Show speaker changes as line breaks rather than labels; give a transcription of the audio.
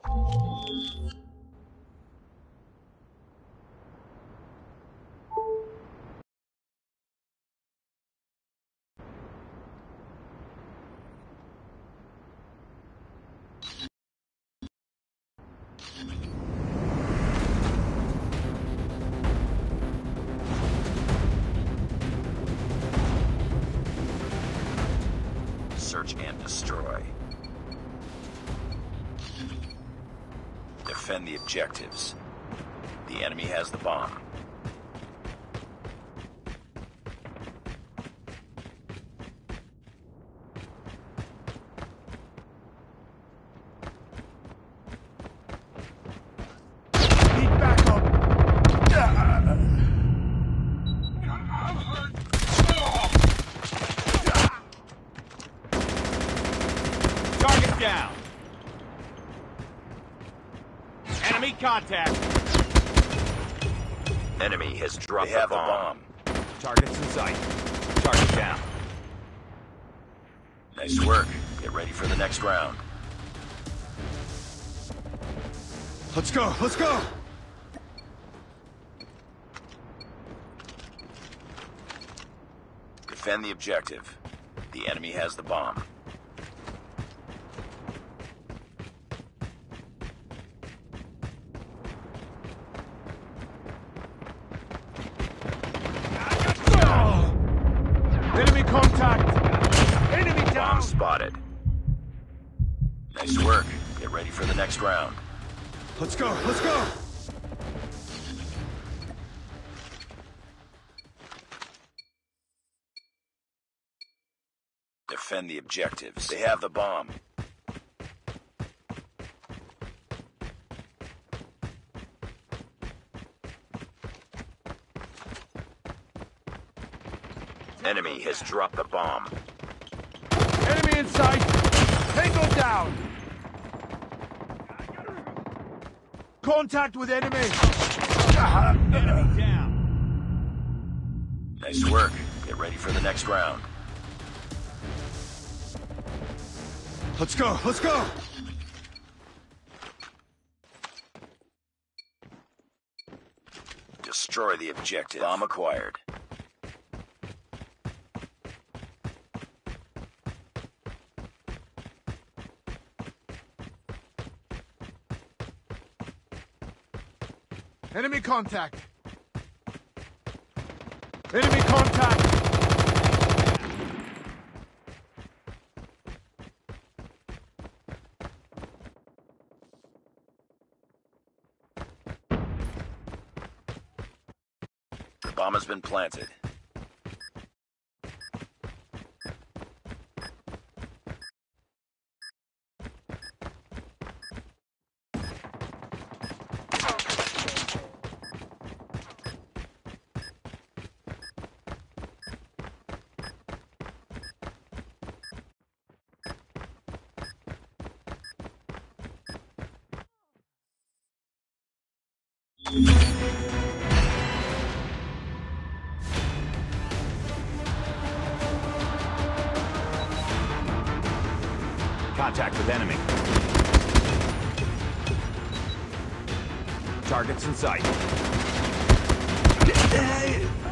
Search and destroy. Defend the objectives. The enemy has the bomb.
Need backup.
Target down. Enemy contact.
Enemy has dropped the bomb.
Targets in sight. Target down.
Nice work. Get ready for the next round.
Let's go, let's go!
Defend the objective. The enemy has the bomb.
Enemy contact! Enemy down!
Bomb spotted. Nice work. Get ready for the next round.
Let's go, let's go!
Defend the objectives. They have the bomb. Enemy has dropped the bomb.
Enemy in sight! Tango down! Contact with enemy!
Enemy down.
Nice work. Get ready for the next round.
Let's go, let's go!
Destroy the objective. Bomb acquired.
Enemy contact! Enemy contact!
The bomb has been planted.
Contact with enemy. Targets in sight.